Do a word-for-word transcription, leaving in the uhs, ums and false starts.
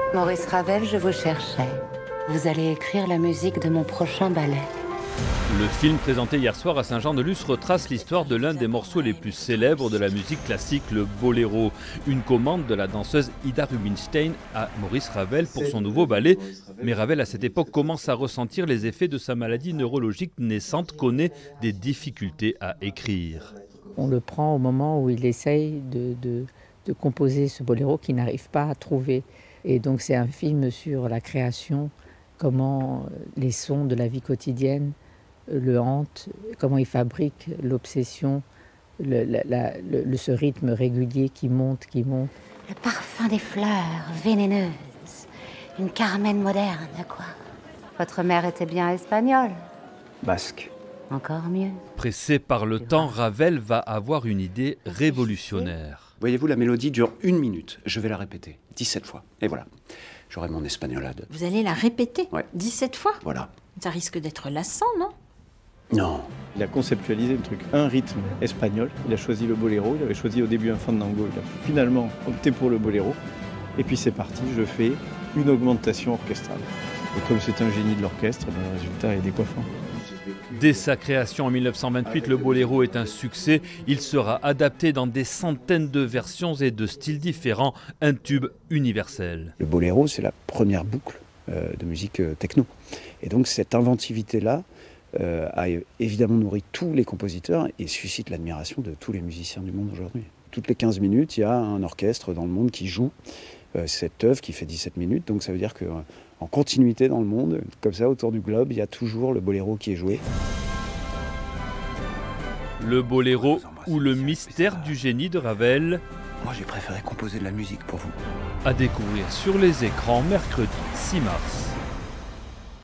Maurice Ravel, je vous cherchais. Vous allez écrire la musique de mon prochain ballet. Le film présenté hier soir à Saint-Jean-de-Luz retrace l'histoire de l'un des morceaux les plus célèbres de la musique classique, le boléro. Une commande de la danseuse Ida Rubinstein à Maurice Ravel pour son nouveau ballet. Mais Ravel, à cette époque, commence à ressentir les effets de sa maladie neurologique naissante, connaît des difficultés à écrire. On le prend au moment où il essaye de, de, de composer ce boléro qu'il n'arrive pas à trouver. Et donc c'est un film sur la création, comment les sons de la vie quotidienne le hantent, comment il fabrique l'obsession, le, la, la, le, ce rythme régulier qui monte, qui monte. Le parfum des fleurs vénéneuses, une Carmen moderne, quoi. Votre mère était bien espagnole. Basque. Encore mieux. Pressé par le temps, Ravel va avoir une idée révolutionnaire. Voyez-vous, la mélodie dure une minute. Je vais la répéter dix-sept fois. Et voilà, j'aurai mon espagnolade. Vous allez la répéter ouais. dix-sept fois? Voilà. Ça risque d'être lassant, non? Non. Il a conceptualisé le truc, un rythme espagnol. Il a choisi le boléro. Il avait choisi au début un fandango. Il a finalement opté pour le boléro. Et puis c'est parti, je fais une augmentation orchestrale. Et comme c'est un génie de l'orchestre, le résultat est décoiffant. Dès sa création en mille neuf cent vingt-huit, le boléro est un succès. Il sera adapté dans des centaines de versions et de styles différents, un tube universel. Le boléro, c'est la première boucle euh, de musique euh, techno. Et donc cette inventivité-là euh, a évidemment nourri tous les compositeurs et suscite l'admiration de tous les musiciens du monde aujourd'hui. Toutes les quinze minutes, il y a un orchestre dans le monde qui joue euh, cette œuvre qui fait dix-sept minutes. Donc ça veut dire que euh, en continuité dans le monde, comme ça, autour du globe, il y a toujours le boléro qui est joué. Le boléro ou le mystère du génie de Ravel. Moi, j'ai préféré composer de la musique pour vous. À découvrir sur les écrans mercredi six mars.